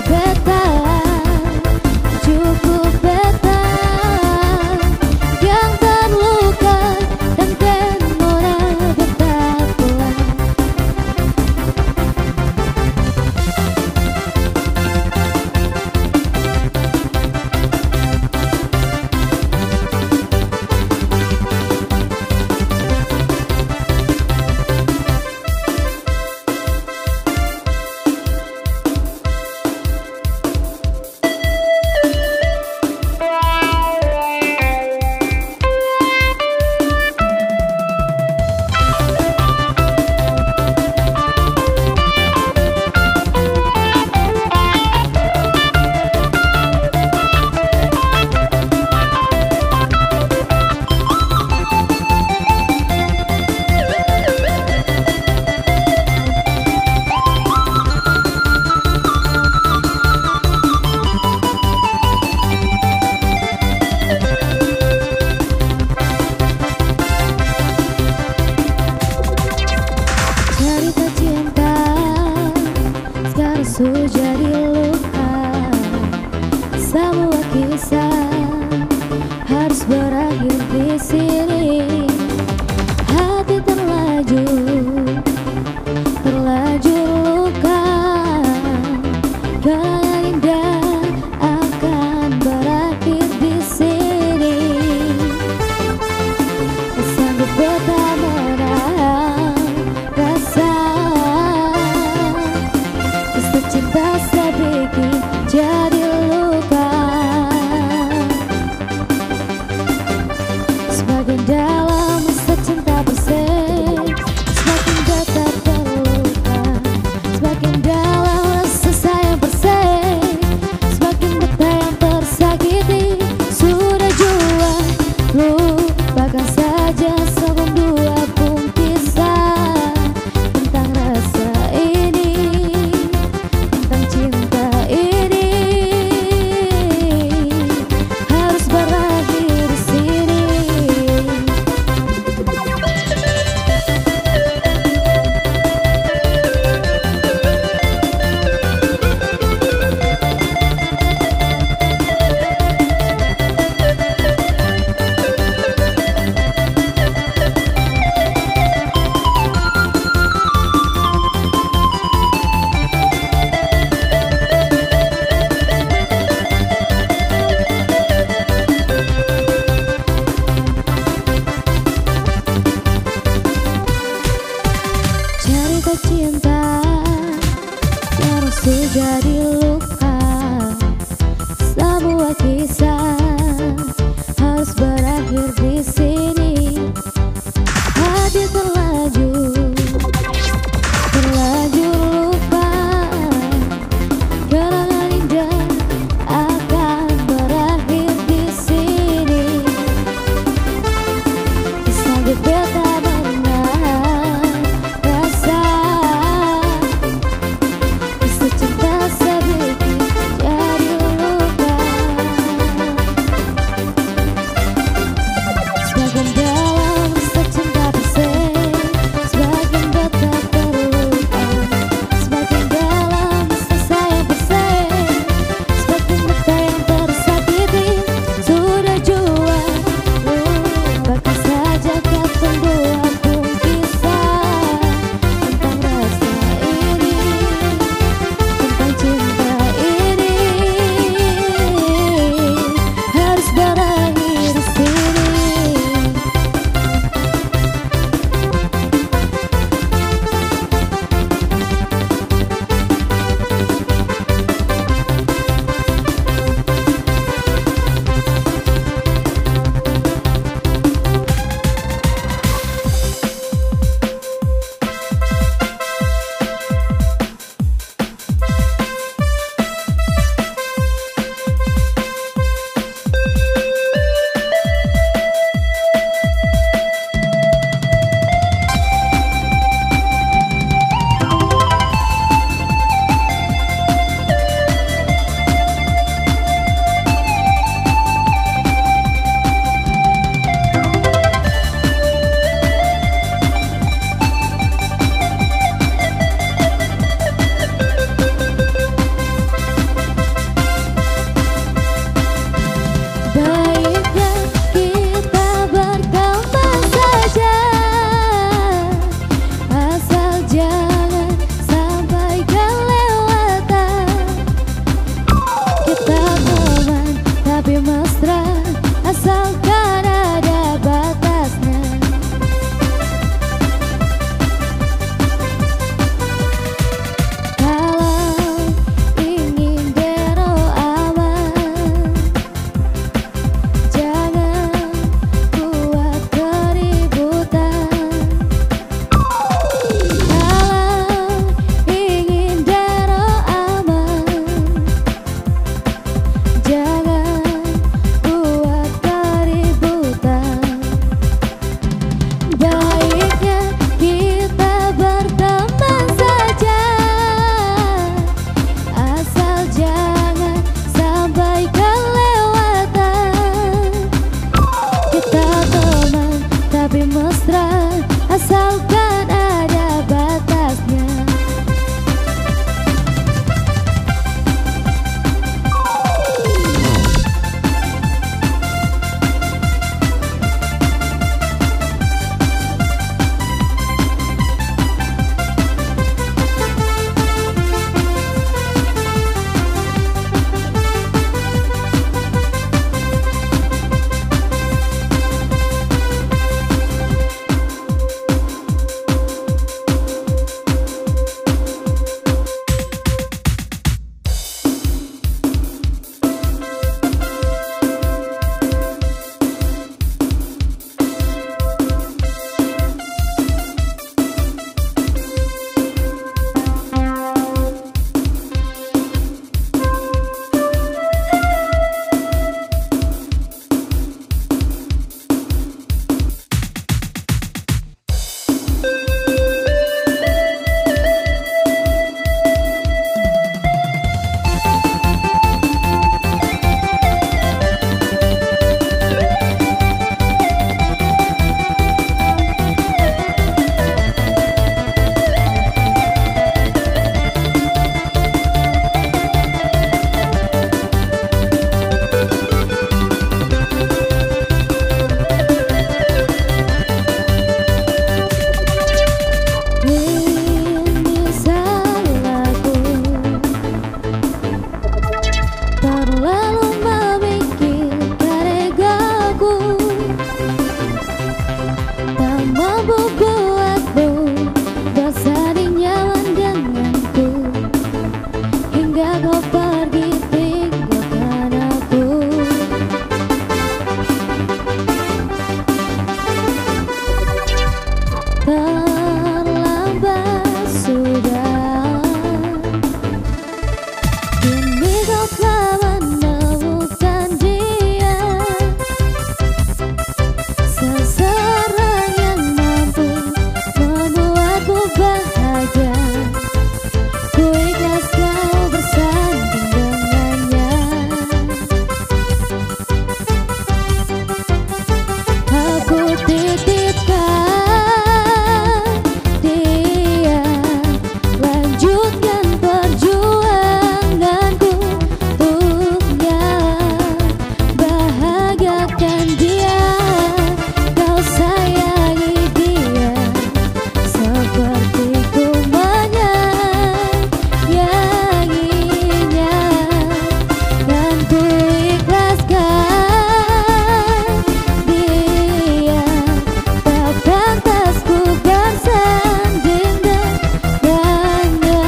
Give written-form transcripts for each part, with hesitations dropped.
Jadi luka, semua kisah harus berakhir di sini. Hati terlanjur luka, kenangan indah akan berakhir di sini. Sanggup bertahan menahan rasa. Cinta sedikit jadi luka, semakin dalam rasa cinta bersih, semakin dekat terluka. Semakin dalam rasa sayang bersih, telah menemukan dia, seseorang yang mampu membuatku bahagia. Ku ikhlas kau bersanding dengannya. Aku titipkan dia, lanjutkan perjuanganku untuknya. Bahagiakan dia, kau sayangi dia seperti ku menyayanginya. Dan ku ikhlaskan dia, tak pantas ku bersanding dengannya.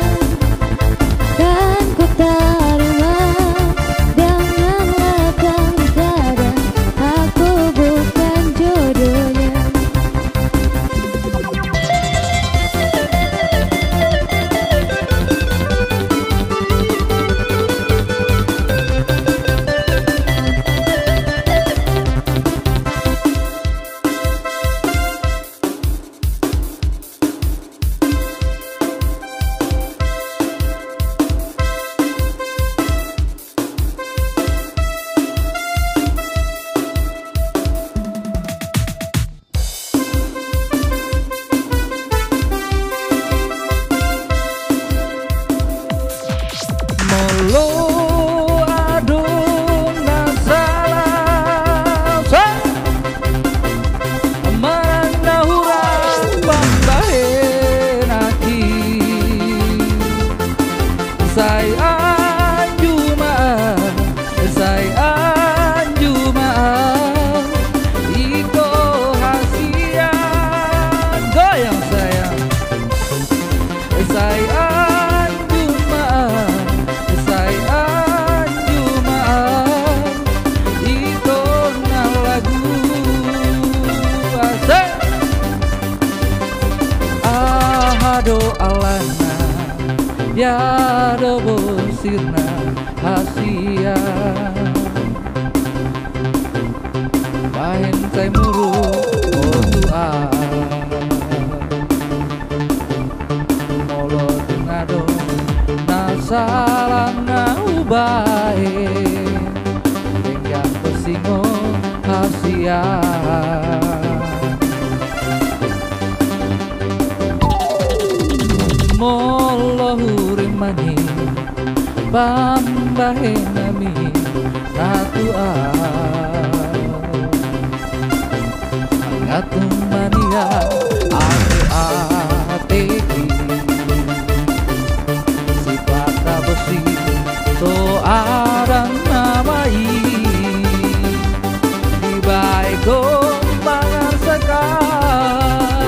Dan ku terima dengan lapang dada, aku bukan jodohnya. Molo adun nasalah maranda hurang pambahen aki say anjumaan iko hasian goyang sayang say do alana ya do bosirna hasia bahen say muru otua molo tengado nasalana ubae yang pesingo hasia. Molo hurimani pambahe nami natua ngatung mania ate-ateki sifat besi to arang namai di baiko pangan sekali.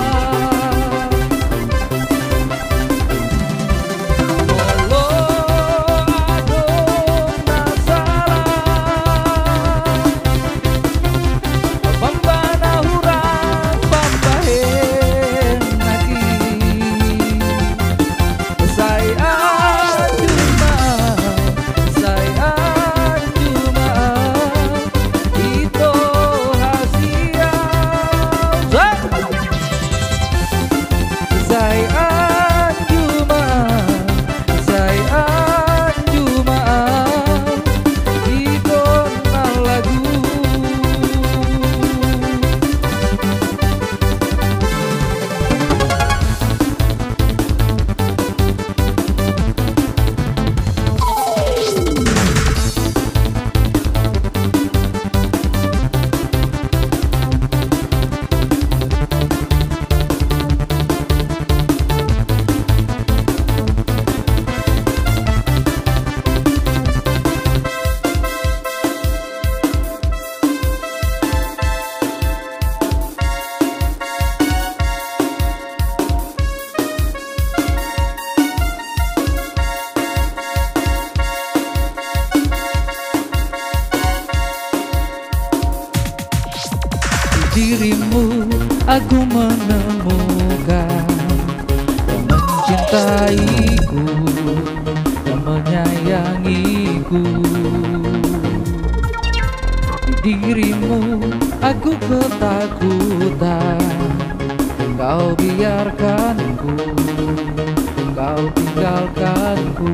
dirimu aku menemukan yang mencintaiku, yang menyayangi. sayangiku. Di dirimu aku ketakutan, kau biarkanku, kau tinggalkanku.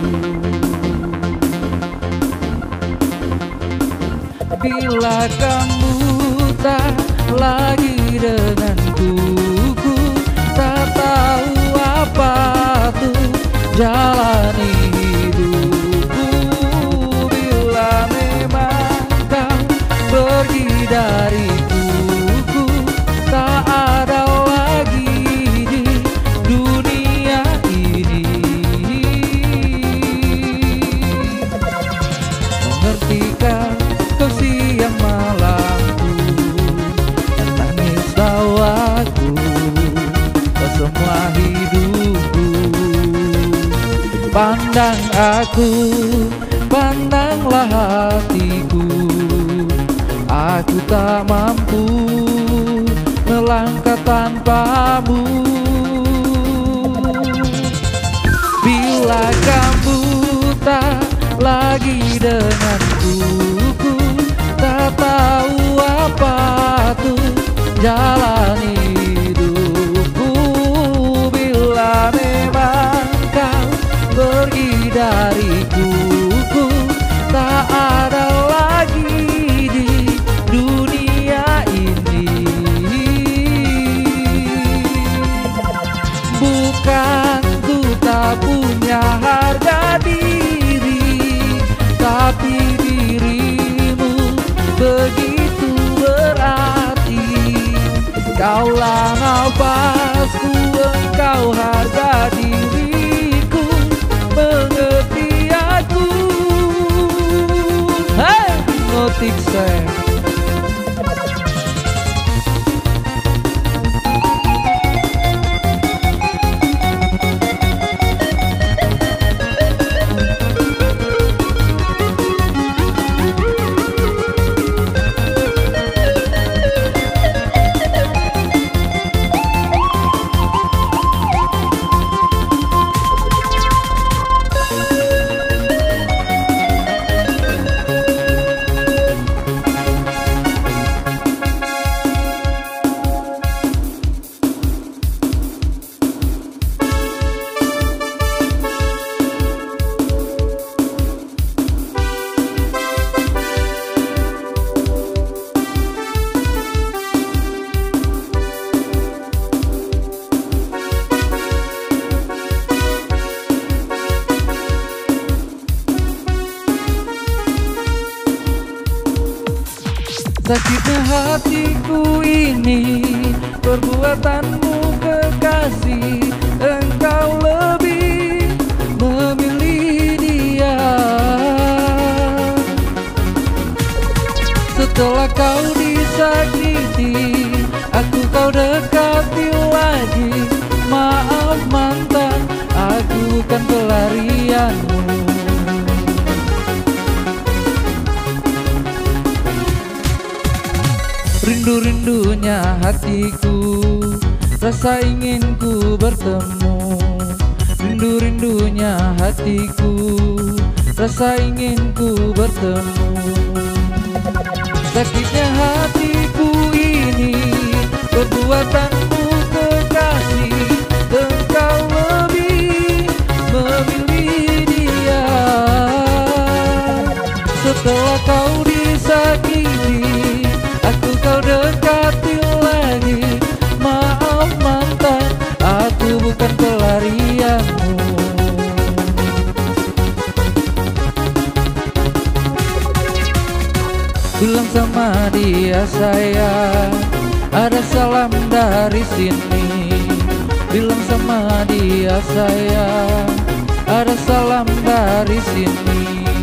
Bila kamu tak lagi denganku, ku tak tahu apa tuh jalani hidupku. Bila memang kau pergi dariku, ku tak ada lagi di dunia ini. Mengertikah kau siang malamku dan tangis tawaku, kau semua hidupku. Pandang aku, pandanglah hatiku, aku tak mampu melangkah tanpamu. Bila kamu tak lagi denganku, ku tak tahu apa tuh jalani hidupku. Bila memang kau pergi dariku, ku tak ada lagi di dunia ini. Bukan ku tak punya harga diri, tapi dirimu begitu berarti. Kaulah nafasku, engkau harga diriku, mengerti aku. Hey, ngotik saya. Sakitnya hatiku ini, perbuatanmu kekasih, engkau lebih memilih dia. Setelah kau disakiti, aku kau dekati lagi. Maaf mantan, aku bukan pelarianmu. Rindu-rindunya hatiku, rasa ingin ku bertemu. Rindu-rindunya hatiku, rasa ingin ku bertemu. Sakitnya hatiku ini, perbuatanmu kekasih, engkau lebih memilih dia. Setelah kau disakiti, aku kau dekati lagi. Maaf mantan, aku bukan pelarianmu. Bilang sama dia sayang, ada salam dari sini. Bilang sama dia sayang, ada salam dari sini.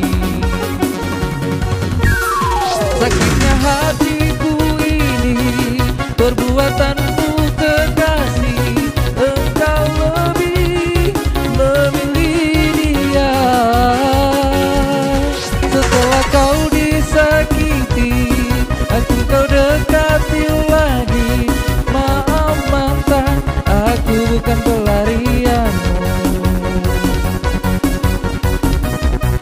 Sakitnya hatiku ini, perbuatanmu kekasih, engkau lebih memilih dia. Setelah kau disakiti, aku kau dekati lagi. Maaf mantan, aku bukan pelarianmu.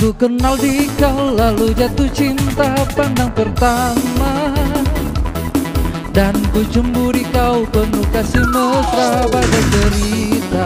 Aku kenal di kau lalu jatuh cinta pandang pertama, dan ku cemburu kau penuh kasih mesra bagai cerita.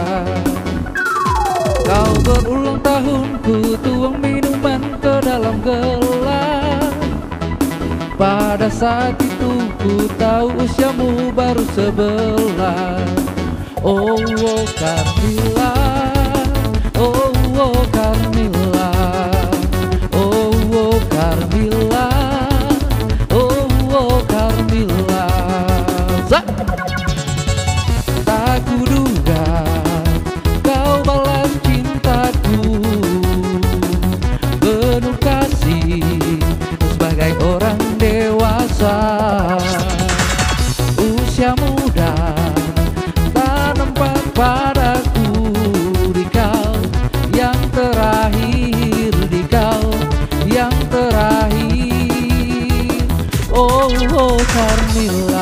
Kau berulang tahun, ku tuang minuman ke dalam gelas. Pada saat itu ku tahu usiamu baru 11. Oh, oh Carmilla, oh, oh Carmilla, oh, oh Carmilla, oh, oh Carmilla. Tak kuduga kau balas cintaku penuh kasih sebagai orang dewasa. Usia muda tak nampak padaku, di kau yang terakhir, di kau yang terakhir. Oh, oh Carmilla.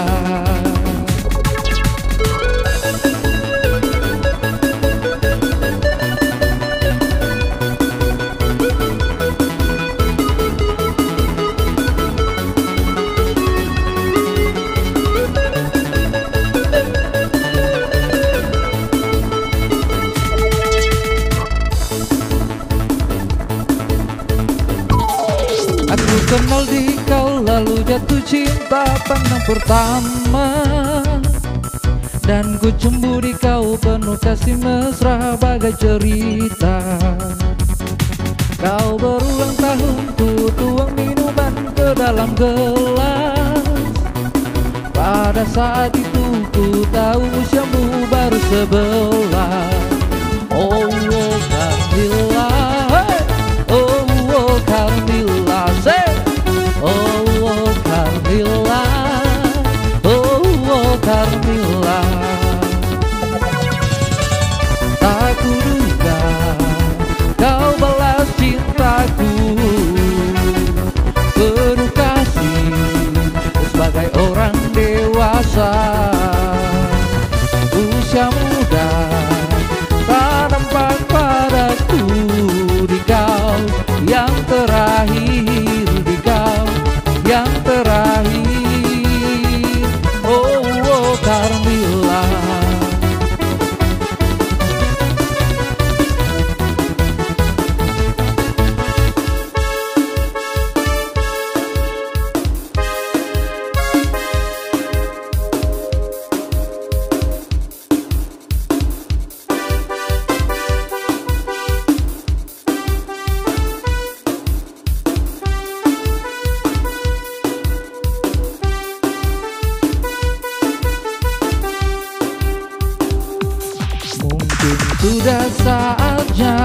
Aku kenal di kau lalu jatuh cinta pandang pertama, dan ku cemburu kau penuh kasih mesra bagai cerita. Kau berulang tahun, ku tuang minuman ke dalam gelas. Pada saat itu ku tahu usiamu baru 11. Oh, oh Carmilla, oh, oh Carmilla, oh, oh Carmilla, oh, oh Carmilla. Tak kuduga kau balas cintaku penuh kasih sebagai orang dewasa. Usia muda tak nampak padaku, di kau yang terakhir, di kau yang terakhir. Oh, oh Carmilla. Mungkin sudah saatnya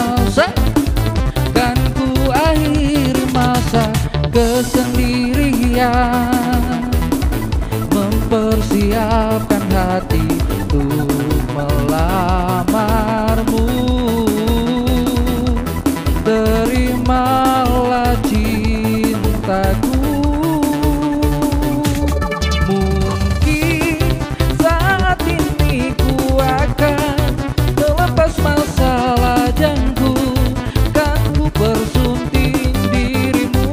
kan ku akhiri masa kesendirian, mempersiapkan hati untuk melamarmu. Terimalah cintaku. Mungkin saat ini ku akan melepas masalah jangku, kan ku persunting dirimu.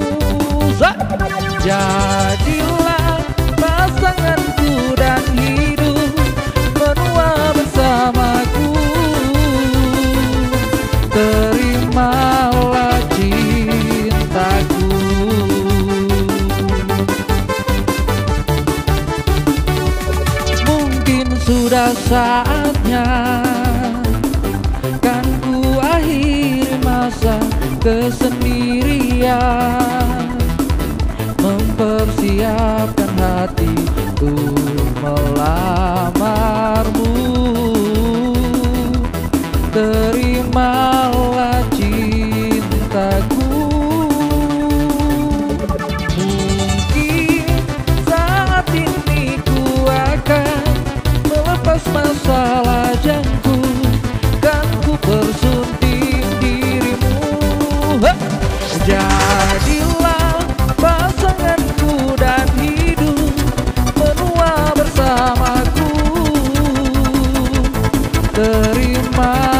Jadilah pasanganku dan hidup menua bersamaku. Terimalah cintaku. Mungkin sudah saatnya kan ku akhiri masa kesendirian, mempersiapkan hati untuk melamarmu. Terimalah cintaku. Mungkin saat ini ku akan melepas masalah jangku, kan ku persunting dirimu. Jadilah pasanganku dan hidup menua bersamaku. Terima